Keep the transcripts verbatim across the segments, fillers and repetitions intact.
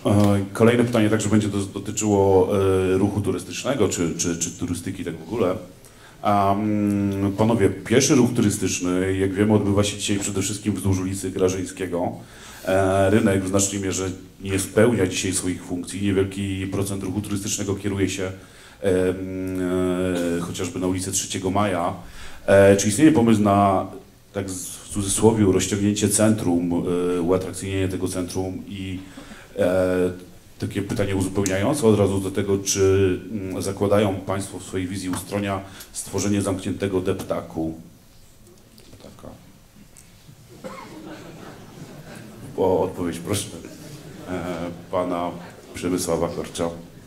Kolejne pytanie także będzie dotyczyło ruchu turystycznego, czy, czy, czy turystyki tak w ogóle. Um, panowie, pieszy ruch turystyczny, jak wiemy, odbywa się dzisiaj przede wszystkim wzdłuż ulicy Grażyńskiego. E, rynek w znacznej mierze nie spełnia dzisiaj swoich funkcji. Niewielki procent ruchu turystycznego kieruje się e, e, chociażby na ulicę trzeciego maja. E, czy istnieje pomysł na, tak w cudzysłowie, rozciągnięcie centrum, e, uatrakcyjnienie tego centrum i e, takie pytanie uzupełniające od razu do tego, czy zakładają Państwo w swojej wizji Ustronia stworzenie zamkniętego deptaku? Taka. O odpowiedź proszę e, Pana Przemysława Korcza.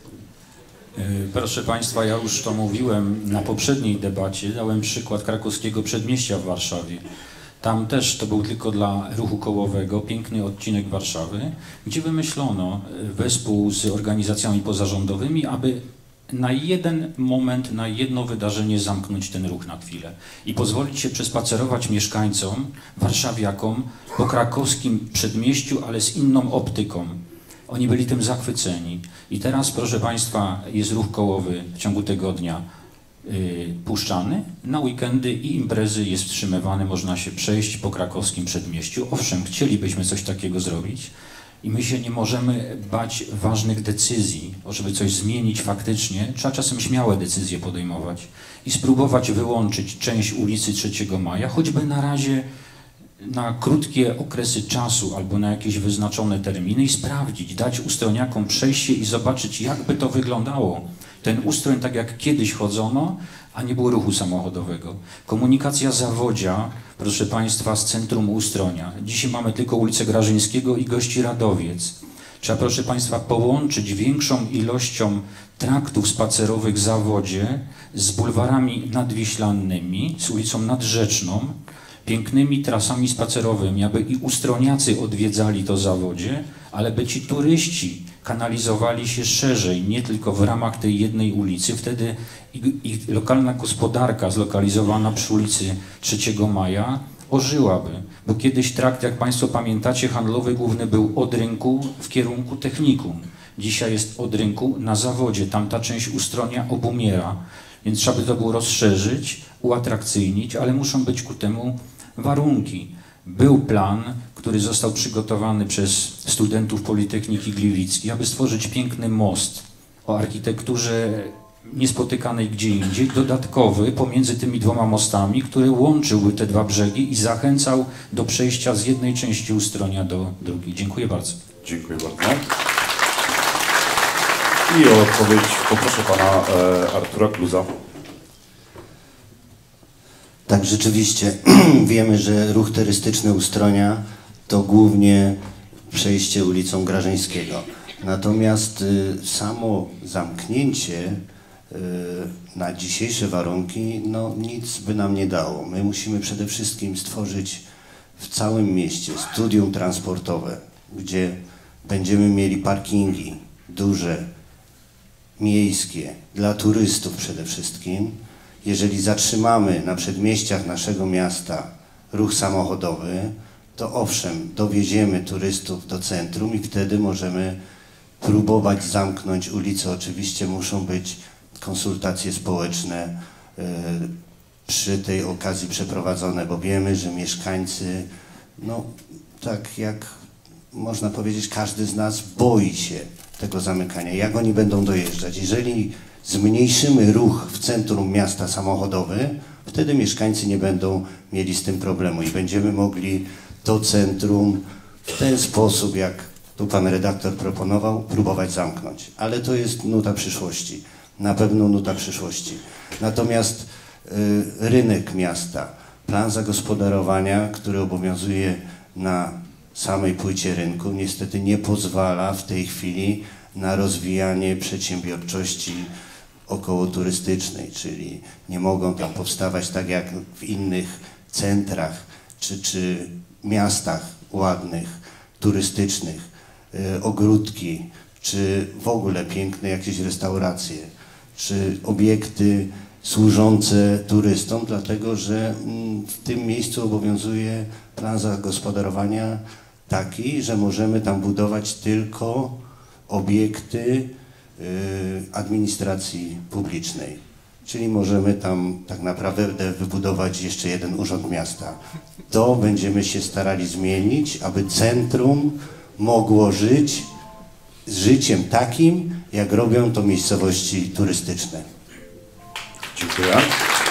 Proszę Państwa, ja już to mówiłem na poprzedniej debacie, dałem przykład krakowskiego przedmieścia w Warszawie. Tam też to był tylko dla ruchu kołowego, piękny odcinek Warszawy, gdzie wymyślono wespół z organizacjami pozarządowymi, aby na jeden moment, na jedno wydarzenie zamknąć ten ruch na chwilę i pozwolić się przespacerować mieszkańcom, warszawiakom po krakowskim przedmieściu, ale z inną optyką. Oni byli tym zachwyceni. I teraz, proszę Państwa, jest ruch kołowy w ciągu tygodnia Yy, puszczany, na weekendy i imprezy jest wstrzymywany, można się przejść po krakowskim przedmieściu. Owszem, chcielibyśmy coś takiego zrobić i my się nie możemy bać ważnych decyzji, żeby coś zmienić faktycznie. Trzeba czasem śmiałe decyzje podejmować i spróbować wyłączyć część ulicy trzeciego maja, choćby na razie na krótkie okresy czasu albo na jakieś wyznaczone terminy i sprawdzić, dać ustroniakom przejście i zobaczyć, jakby to wyglądało. Ten ustroń, tak jak kiedyś chodzono, a nie było ruchu samochodowego. Komunikacja Zawodzia, proszę Państwa, z centrum Ustronia. Dzisiaj mamy tylko ulicę Grażyńskiego i Gości Radowiec. Trzeba, proszę Państwa, połączyć większą ilością traktów spacerowych w Zawodzie z bulwarami nadwiślanymi, z ulicą Nadrzeczną, pięknymi trasami spacerowymi, aby i ustroniacy odwiedzali to Zawodzie, ale by ci turyści kanalizowali się szerzej, nie tylko w ramach tej jednej ulicy. Wtedy i, i lokalna gospodarka zlokalizowana przy ulicy trzeciego maja ożyłaby. Bo kiedyś trakt, jak Państwo pamiętacie, handlowy główny był od rynku w kierunku technikum. Dzisiaj jest od rynku na Zawodzie. Tamta część Ustronia obumiera. Więc trzeba by to było rozszerzyć, uatrakcyjnić, ale muszą być ku temu warunki. Był plan, który został przygotowany przez studentów Politechniki Gliwickiej, aby stworzyć piękny most o architekturze niespotykanej gdzie indziej, dodatkowy pomiędzy tymi dwoma mostami, który łączyłby te dwa brzegi i zachęcał do przejścia z jednej części Ustronia do drugiej. Dziękuję bardzo. Dziękuję bardzo. I o odpowiedź poproszę Pana e, Artura Kluza. Tak, rzeczywiście wiemy, że ruch turystyczny Ustronia to głównie przejście ulicą Grażyńskiego. Natomiast y, samo zamknięcie y, na dzisiejsze warunki no, nic by nam nie dało. My musimy przede wszystkim stworzyć w całym mieście studium transportowe, gdzie będziemy mieli parkingi duże, miejskie, dla turystów przede wszystkim. Jeżeli zatrzymamy na przedmieściach naszego miasta ruch samochodowy, to owszem, dowieziemy turystów do centrum i wtedy możemy próbować zamknąć ulicę. Oczywiście muszą być konsultacje społeczne y, przy tej okazji przeprowadzone, bo wiemy, że mieszkańcy, no tak jak można powiedzieć, każdy z nas boi się tego zamykania. Jak oni będą dojeżdżać? Jeżeli zmniejszymy ruch w centrum miasta samochodowy, wtedy mieszkańcy nie będą mieli z tym problemu i będziemy mogli to centrum w ten sposób, jak tu pan redaktor proponował, próbować zamknąć. Ale to jest nuta przyszłości. Na pewno nuta przyszłości. Natomiast y, rynek miasta, plan zagospodarowania, który obowiązuje na samej płycie rynku, niestety nie pozwala w tej chwili na rozwijanie przedsiębiorczości okołoturystycznej, czyli nie mogą tam powstawać tak jak w innych centrach czy, czy miastach ładnych, turystycznych, y, ogródki, czy w ogóle piękne jakieś restauracje, czy obiekty służące turystom, dlatego że w tym miejscu obowiązuje plan zagospodarowania taki, że możemy tam budować tylko obiekty y, administracji publicznej. Czyli możemy tam tak naprawdę wybudować jeszcze jeden urząd miasta. To będziemy się starali zmienić, aby centrum mogło żyć z życiem takim, jak robią to miejscowości turystyczne. Dziękuję.